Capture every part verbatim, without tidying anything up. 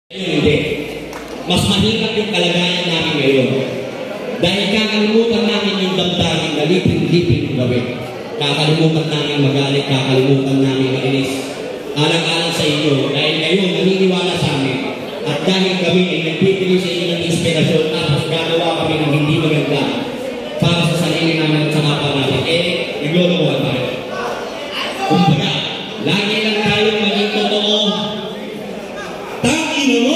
Hindi. Mas mahirap yung kalagayan namin ngayon. Dahil kakalimutan namin yung damdamin na lipin-lipin gawin. Kakalimutan namin magalit, kakalimutan namin mainis. Alang-alang sa inyo, dahil kayo naniniwala sa amin. At dahil kami ay nagbibigay sa inyo ng inspirasyon, tapos gagawa kami ng hindi maganda para sa sarili namin at sa kapwa natin. Eh, naglulukuhan tayo. Kumbaga, lagi lang tayo maging totoo. Tangina mo!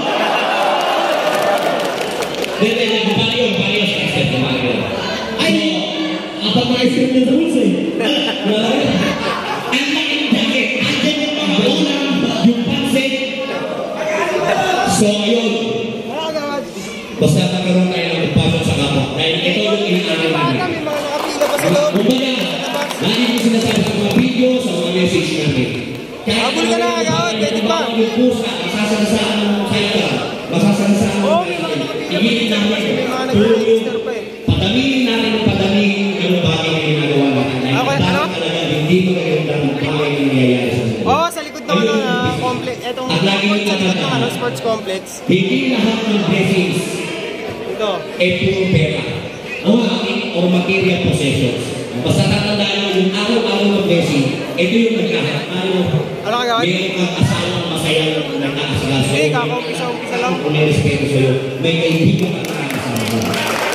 Dede, dede, paliyo, paliyo sa exit na paliyo. Ay, apa mga exit na sa bulsa eh? Ang laking jacket, andyan yung mga ulam, yung pansit. So, ayun. Basta nagkaroon tayo ng pagpasok sa kapwa. Dahil ito yung inaaral namin. Kumbaga, lagi ko sinasabi sa mga video, sa mga message namin. Habol ka na, agawad, pwede ba? Yung pusa, masasagasaan ng kaita, masasagasaan ng kaita. Igilid namin, tulong yung padaminin natin yung padaminin yung bagay na ginagawa natin. Dahil ang talaga, hindi magaganda ng bagay na nangyayari sa mga. Oo, sa likod ng ano na complex. Etong sports complex. Hindi lahat ng blessings ito ay puro pera o material possessions. Basta tatandaan mo yung araw-araw ng blessing, ito yung nagkahat. Ano ka gawin? May mga asawang masayang nagkakasagaso. Hindi, kakaupisa-upisa lang. Kung may respeto sa'yo, may kaibigan ka nakakasama.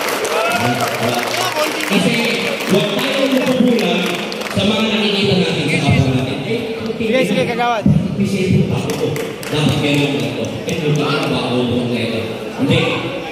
Kasi huwag tayo magpabulang sa mga nakikita natin sa kapwa natin. Sige, sige, kagawad. Kasi ito ako. Dapat gano'n ito. Ito ba ang bako mo na ito? Hindi.